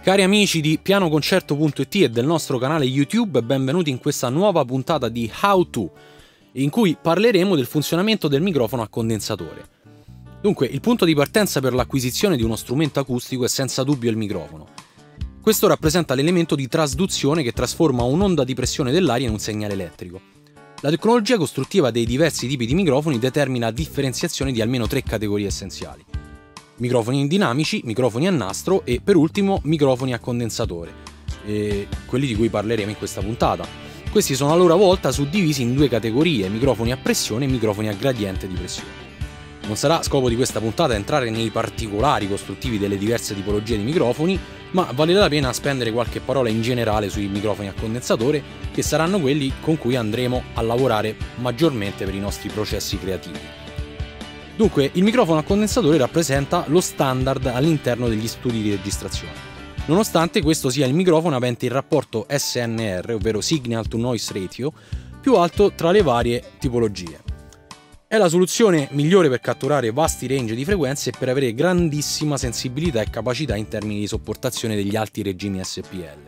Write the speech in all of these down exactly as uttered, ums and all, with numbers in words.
Cari amici di pianoconcerto punto it e del nostro canale YouTube, benvenuti in questa nuova puntata di How To, in cui parleremo del funzionamento del microfono a condensatore. Dunque, il punto di partenza per l'acquisizione di uno strumento acustico è senza dubbio il microfono. Questo rappresenta l'elemento di trasduzione che trasforma un'onda di pressione dell'aria in un segnale elettrico. La tecnologia costruttiva dei diversi tipi di microfoni determina differenziazione di almeno tre categorie essenziali: microfoni dinamici, microfoni a nastro e, per ultimo, microfoni a condensatore, eh, quelli di cui parleremo in questa puntata. Questi sono a loro volta suddivisi in due categorie: microfoni a pressione e microfoni a gradiente di pressione. Non sarà scopo di questa puntata entrare nei particolari costruttivi delle diverse tipologie di microfoni, ma vale la pena spendere qualche parola in generale sui microfoni a condensatore, che saranno quelli con cui andremo a lavorare maggiormente per i nostri processi creativi. Dunque, il microfono a condensatore rappresenta lo standard all'interno degli studi di registrazione, nonostante questo sia il microfono avente il rapporto S N R, ovvero Signal to Noise Ratio, più alto tra le varie tipologie. È la soluzione migliore per catturare vasti range di frequenze e per avere grandissima sensibilità e capacità in termini di sopportazione degli alti regimi S P L.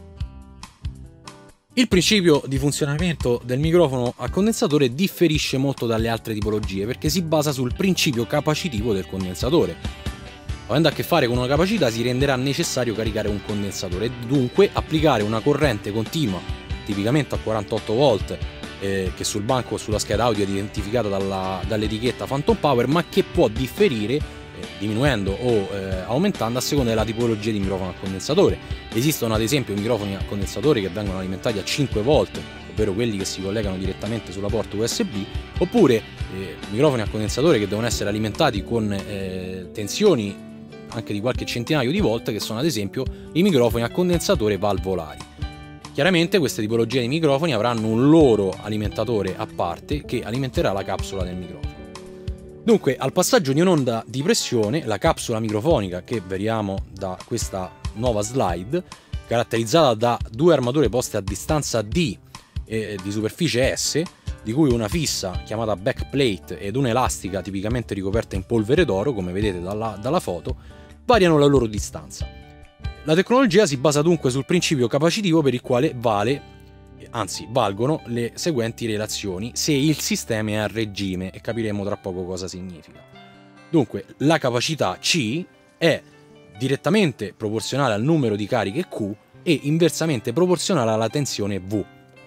Il principio di funzionamento del microfono a condensatore differisce molto dalle altre tipologie perché si basa sul principio capacitivo del condensatore. Avendo a che fare con una capacità, si renderà necessario caricare un condensatore e dunque applicare una corrente continua, tipicamente a quarantotto volt, eh, che sul banco o sulla scheda audio è identificata dalla, dall'etichetta Phantom Power, ma che può differire diminuendo o eh, aumentando a seconda della tipologia di microfono a condensatore. Esistono ad esempio microfoni a condensatore che vengono alimentati a cinque volt, ovvero quelli che si collegano direttamente sulla porta U S B, oppure eh, microfoni a condensatore che devono essere alimentati con eh, tensioni anche di qualche centinaio di volt, che sono ad esempio i microfoni a condensatore valvolari. Chiaramente queste tipologie di microfoni avranno un loro alimentatore a parte che alimenterà la capsula del microfono. Dunque, al passaggio di un'onda di pressione, la capsula microfonica, che vediamo da questa nuova slide, caratterizzata da due armature poste a distanza D e di superficie S, di cui una fissa chiamata backplate ed un'elastica tipicamente ricoperta in polvere d'oro, come vedete dalla, dalla foto, variano la loro distanza. La tecnologia si basa dunque sul principio capacitivo per il quale vale anzi valgono le seguenti relazioni se il sistema è a regime, e capiremo tra poco cosa significa. Dunque, la capacità C è direttamente proporzionale al numero di cariche Q e inversamente proporzionale alla tensione V.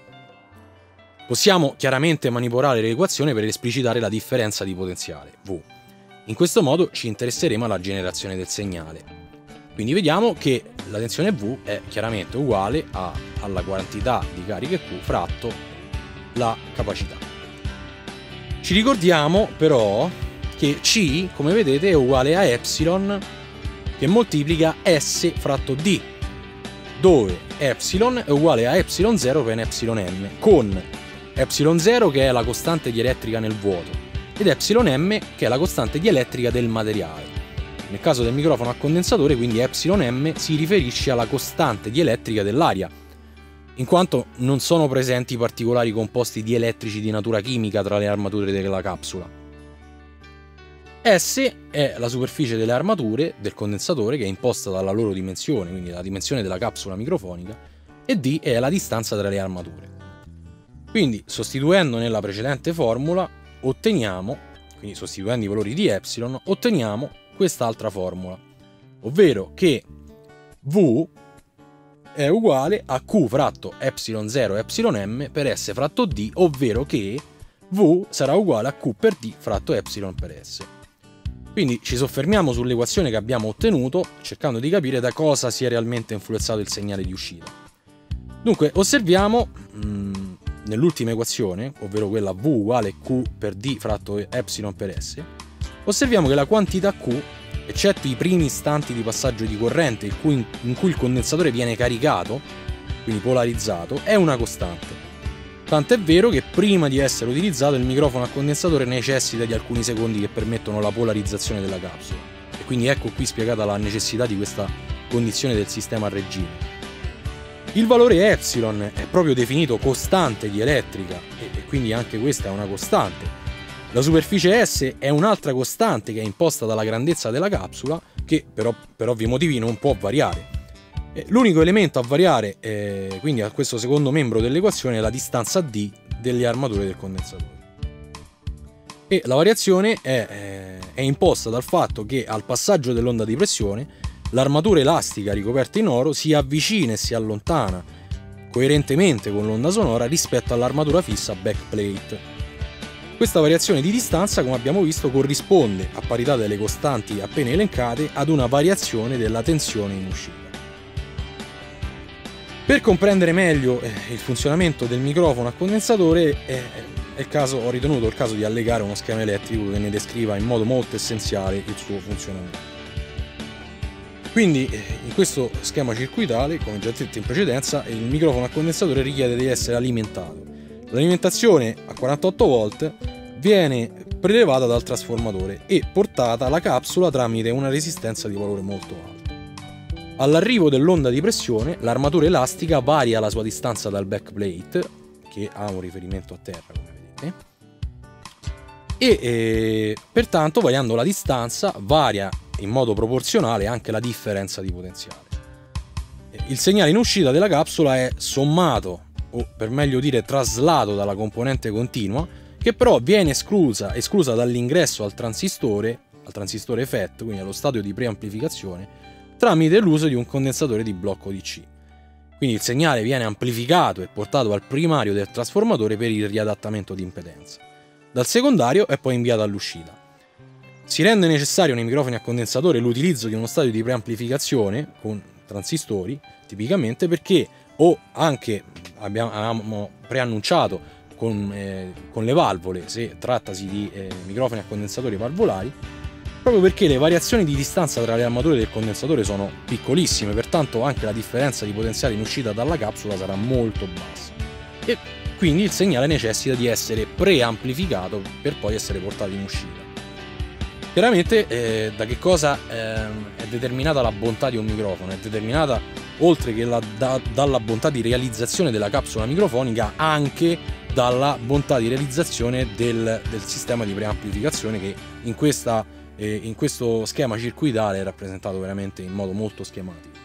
Possiamo chiaramente manipolare l'equazione per esplicitare la differenza di potenziale V. In questo modo ci interesseremo alla generazione del segnale. Quindi vediamo che la tensione V è chiaramente uguale a, alla quantità di cariche Q fratto la capacità. Ci ricordiamo però che C, come vedete, è uguale a epsilon che moltiplica S fratto D, dove epsilon è uguale a epsilon zero per epsilon m, con epsilon zero che è la costante dielettrica nel vuoto ed epsilon m che è la costante dielettrica del materiale. Nel caso del microfono a condensatore, quindi epsilon m si riferisce alla costante dielettrica dell'aria, in quanto non sono presenti particolari composti dielettrici di natura chimica tra le armature della capsula. S è la superficie delle armature del condensatore, che è imposta dalla loro dimensione, quindi la dimensione della capsula microfonica, e D è la distanza tra le armature. Quindi, sostituendo nella precedente formula, otteniamo, quindi sostituendo i valori di epsilon, otteniamo quest'altra formula, ovvero che V è uguale a Q fratto epsilon zero epsilon m per S fratto D, ovvero che V sarà uguale a Q per D fratto epsilon per S. Quindi ci soffermiamo sull'equazione che abbiamo ottenuto, cercando di capire da cosa sia realmente influenzato il segnale di uscita. Dunque, osserviamo mh, nell'ultima equazione, ovvero quella V uguale Q per D fratto epsilon per S, osserviamo che la quantità Q, eccetto i primi istanti di passaggio di corrente in cui, in cui il condensatore viene caricato, quindi polarizzato, è una costante. Tant'è vero che prima di essere utilizzato il microfono a condensatore necessita di alcuni secondi che permettono la polarizzazione della capsula. E quindi ecco qui spiegata la necessità di questa condizione del sistema a regime. Il valore epsilon è proprio definito costante dielettrica e quindi anche questa è una costante. La superficie S è un'altra costante che è imposta dalla grandezza della capsula, che però per ovvi motivi non può variare. L'unico elemento a variare, eh, quindi a questo secondo membro dell'equazione, è la distanza d delle armature del condensatore. E la variazione è, eh, è imposta dal fatto che al passaggio dell'onda di pressione l'armatura elastica ricoperta in oro si avvicina e si allontana coerentemente con l'onda sonora rispetto all'armatura fissa backplate. Questa variazione di distanza, come abbiamo visto, corrisponde, a parità delle costanti appena elencate, ad una variazione della tensione in uscita. Per comprendere meglio eh, il funzionamento del microfono a condensatore eh, è il caso, ho ritenuto il caso di allegare uno schema elettrico che ne descriva in modo molto essenziale il suo funzionamento. Quindi eh, in questo schema circuitale, come già detto in precedenza, il microfono a condensatore richiede di essere alimentato. L'alimentazione a quarantotto volt viene prelevata dal trasformatore e portata alla capsula tramite una resistenza di valore molto alto. All'arrivo dell'onda di pressione, l'armatura elastica varia la sua distanza dal backplate, che ha un riferimento a terra, come vedete, e eh, pertanto, variando la distanza, varia in modo proporzionale anche la differenza di potenziale. Il segnale in uscita della capsula è sommato, o per meglio dire traslato, dalla componente continua, che però viene esclusa, esclusa dall'ingresso al transistore, al transistore F E T, quindi allo stadio di preamplificazione, tramite l'uso di un condensatore di blocco D C. Quindi il segnale viene amplificato e portato al primario del trasformatore per il riadattamento di impedenza. Dal secondario è poi inviato all'uscita. Si rende necessario nei microfoni a condensatore l'utilizzo di uno stadio di preamplificazione con transistori, tipicamente perché, o anche abbiamo preannunciato con, eh, con le valvole, se trattasi di eh, microfoni a condensatori valvolari, proprio perché le variazioni di distanza tra le armature del condensatore sono piccolissime, pertanto anche la differenza di potenziale in uscita dalla capsula sarà molto bassa e quindi il segnale necessita di essere preamplificato per poi essere portato in uscita. Chiaramente eh, da che cosa eh, è determinata la bontà di un microfono? È determinata, oltre che la, da, dalla bontà di realizzazione della capsula microfonica, anche dalla bontà di realizzazione del, del sistema di preamplificazione, che in questa E in questo schema circuitale è rappresentato veramente in modo molto schematico.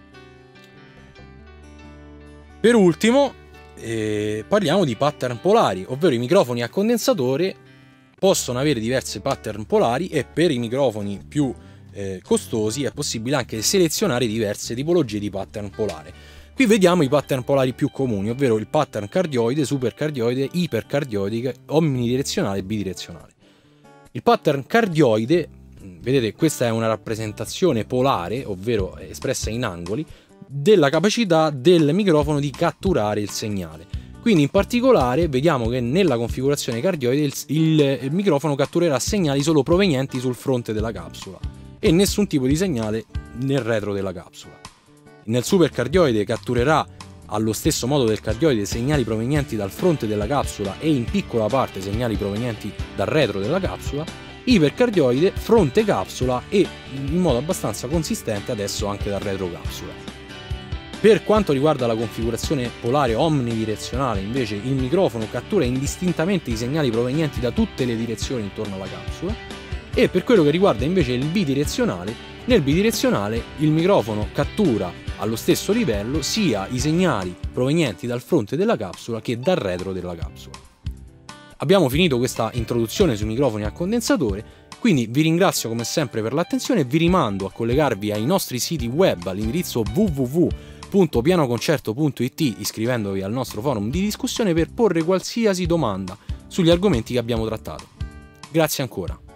Per ultimo eh, parliamo di pattern polari, ovvero i microfoni a condensatore possono avere diverse pattern polari e per i microfoni più eh, costosi è possibile anche selezionare diverse tipologie di pattern polare. Qui vediamo i pattern polari più comuni, ovvero il pattern cardioide, supercardioide, ipercardioide, omnidirezionale e bidirezionale. Il pattern cardioide, vedete, questa è una rappresentazione polare, ovvero espressa in angoli, della capacità del microfono di catturare il segnale. Quindi in particolare vediamo che nella configurazione cardioide il, il, il microfono catturerà segnali solo provenienti sul fronte della capsula e nessun tipo di segnale nel retro della capsula. Nel supercardioide catturerà allo stesso modo del cardioide segnali provenienti dal fronte della capsula e in piccola parte segnali provenienti dal retro della capsula, ipercardioide fronte capsula e in modo abbastanza consistente adesso anche dal retro capsula. Per quanto riguarda la configurazione polare omnidirezionale, invece, il microfono cattura indistintamente i segnali provenienti da tutte le direzioni intorno alla capsula, e per quello che riguarda invece il bidirezionale, nel bidirezionale il microfono cattura allo stesso livello sia i segnali provenienti dal fronte della capsula che dal retro della capsula. Abbiamo finito questa introduzione sui microfoni a condensatore, quindi vi ringrazio come sempre per l'attenzione e vi rimando a collegarvi ai nostri siti web all'indirizzo w w w punto pianoconcerto punto i t iscrivendovi al nostro forum di discussione per porre qualsiasi domanda sugli argomenti che abbiamo trattato. Grazie ancora.